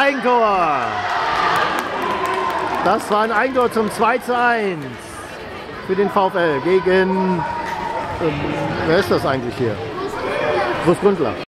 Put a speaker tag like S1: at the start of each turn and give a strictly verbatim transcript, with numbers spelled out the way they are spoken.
S1: Eigentor. Das war ein Eigentor zum zwei zu eins für den VfL gegen, ähm, wer ist das eigentlich hier? Großgründler.